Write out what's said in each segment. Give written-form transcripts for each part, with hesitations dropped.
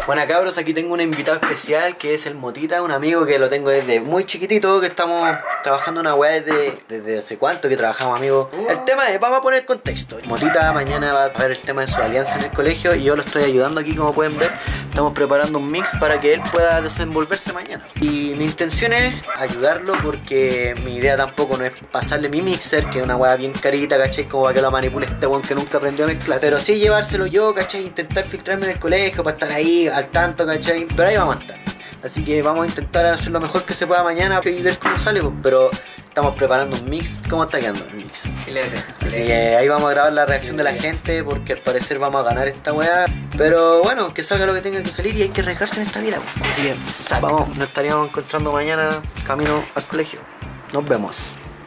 Bueno cabros, aquí tengo un invitado especial que es el Motita, un amigo que lo tengo desde muy chiquitito, que estamos trabajando una weá desde hace cuánto que trabajamos, amigo. El tema es, vamos a poner contexto. Motita mañana va a ver el tema de su alianza en el colegio y yo lo estoy ayudando aquí, como pueden ver. Estamos preparando un mix para que él pueda desenvolverse mañana. Y mi intención es ayudarlo porque mi idea tampoco no es pasarle mi mixer, que es una weá bien carita, ¿cachai? Como para que lo manipule este weón que nunca aprendió a mezclar. Pero sí llevárselo yo, ¿cachai? Intentar filtrarme en el colegio para estar ahí al tanto, ¿cachai? Pero ahí vamos a estar. Así que vamos a intentar hacer lo mejor que se pueda mañana y ver cómo sale, pues. Pero estamos preparando un mix. ¿Cómo está quedando el mix? Así que ahí vamos a grabar la reacción de la gente, porque al parecer vamos a ganar esta weá. Pero bueno, que salga lo que tenga que salir y hay que arriesgarse en esta vida, pues. Así que vamos, nos estaríamos encontrando mañana camino al colegio. Nos vemos.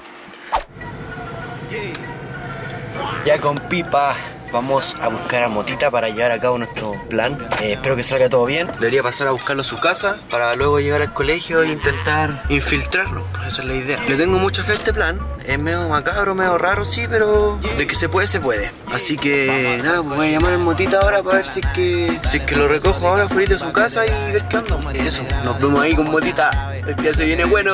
Ya con Pipa vamos a buscar a Motita para llevar a cabo nuestro plan. Espero que salga todo bien. Debería pasar a buscarlo a su casa para luego llegar al colegio e intentar infiltrarlo. Esa es la idea. Le tengo mucha fe a este plan. Es medio macabro, medio raro, sí, pero de que se puede, se puede. Así que nada, pues voy a llamar al Motita ahora para ver si es que lo recojo ahora fuera de su casa y ver qué onda. Eso, nos vemos ahí con Motita. El día se viene bueno.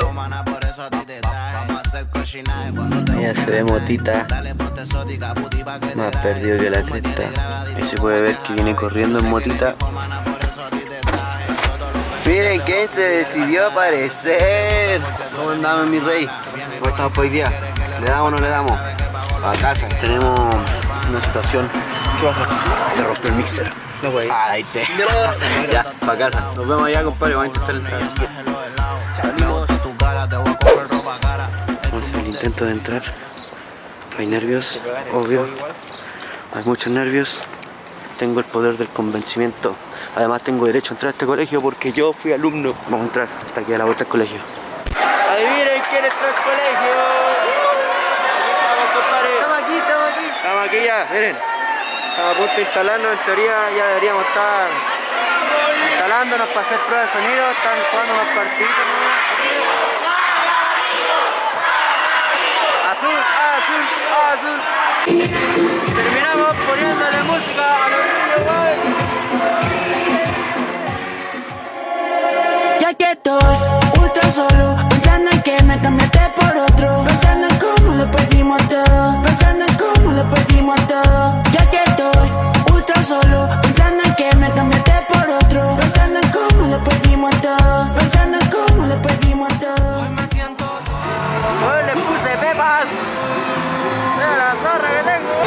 Ya se ve Motita más perdido que la cresta. Ahí se puede ver que viene corriendo en Motita. Miren quién se decidió a aparecer. ¿Cómo andamos, mi rey? ¿Cómo estamos por hoy día? ¿Le damos o no le damos? A casa. Tenemos una situación. ¿Qué pasa? Se rompió el mixer. No, güey. Ahí te. Ya, para casa. Nos vemos allá, compadre. Vamos a intentar entrar. Salimos. Vamos a hacer el intento de entrar. Hay nervios, obvio. Hay muchos nervios. Tengo el poder del convencimiento. Además tengo derecho a entrar a este colegio porque yo fui alumno. Vamos a entrar hasta aquí a la vuelta del colegio. Adivinen quién entró al colegio. Estamos aquí, estamos aquí. Estamos aquí ya, miren. Estamos a punto de instalarnos. En teoría ya deberíamos estar instalándonos para hacer pruebas de sonido. Están jugando unos partidos, ¿no? Azul, azul, azul. Terminamos poniéndole música a los niños, güey. Ya que estoy ultra solo, pensando en que me cambiaste por otro, pensando en cómo lo perdimos todo, pensando en cómo lo perdimos todo. Ya que estoy ultra solo, pensando en que me cambiaste por otro, pensando en cómo lo perdimos todo, pensando en cómo lo perdimos todo. Hoy me siento solo. Hoy le puse pepas. Mira la zorra que tengo.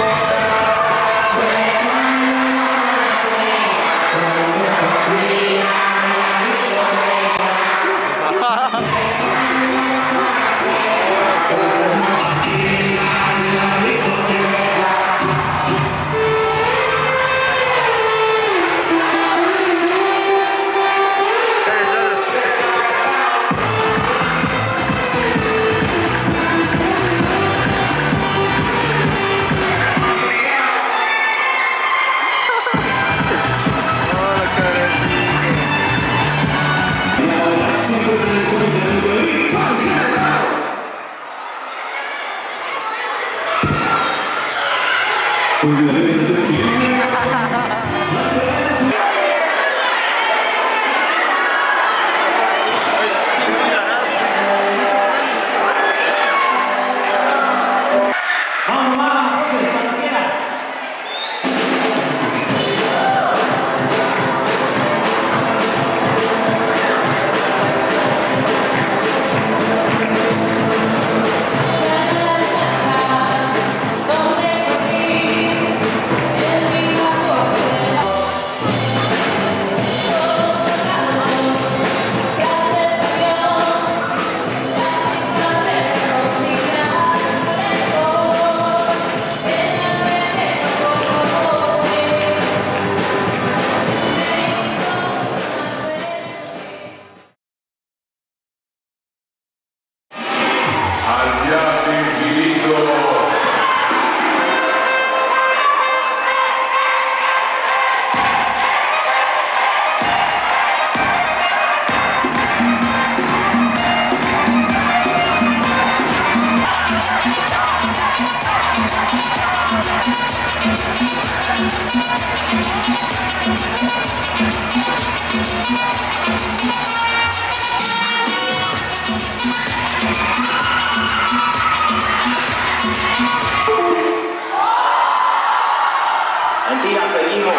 Mentira, seguimos.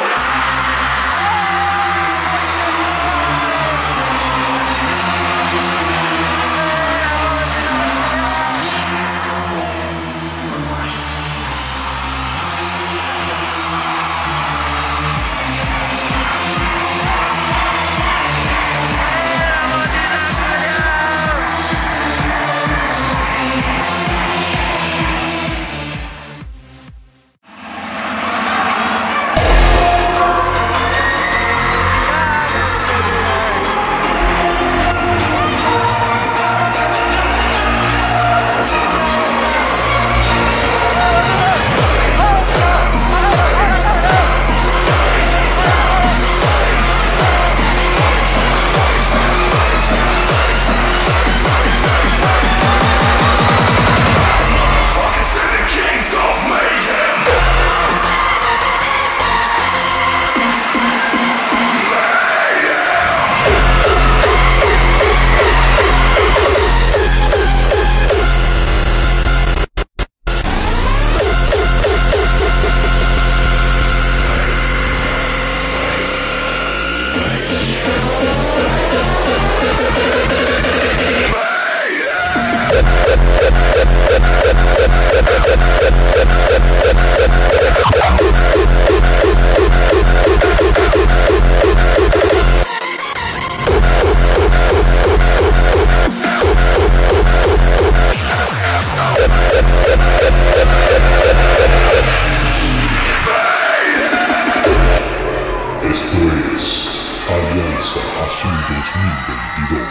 Esto es Alianza Azul 2022.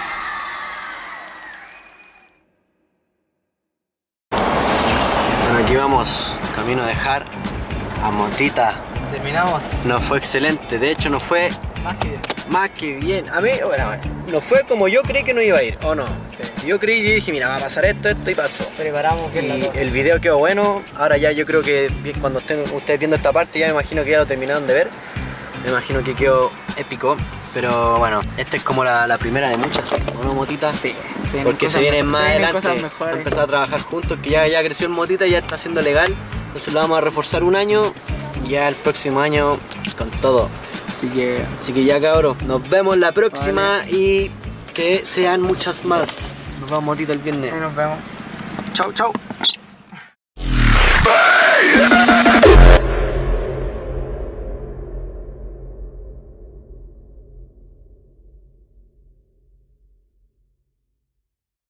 Bueno, aquí vamos, camino a dejar a Motita. Terminamos. Nos fue excelente, de hecho nos fue Más que bien. bien. A mí, bueno, nos fue como yo creí que no iba a ir, ¿o no? Sí. Yo creí y dije, mira, va a pasar esto y pasó. Preparamos bien la Y cosa. el video quedó bueno. Ahora ya yo creo que cuando estén ustedes viendo esta parte ya me imagino que ya lo terminaron de ver. Me imagino que quedó épico. Pero bueno, esta es como la primera de muchas, ¿o no, Motita? Sí. Porque se vienen más adelante, cosas vamos a mejores. empezar a trabajar juntos, que ya creció el Motita, ya está siendo legal. Entonces lo vamos a reforzar un año, ya el próximo año con todo. Así que ya, cabros, nos vemos la próxima y que sean muchas más. Nos vemos, Motita, el viernes. Ahí nos vemos. Chau, chau.